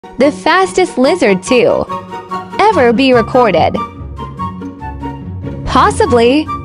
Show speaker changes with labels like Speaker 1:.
Speaker 1: The fastest lizard to ever be recorded. Possibly.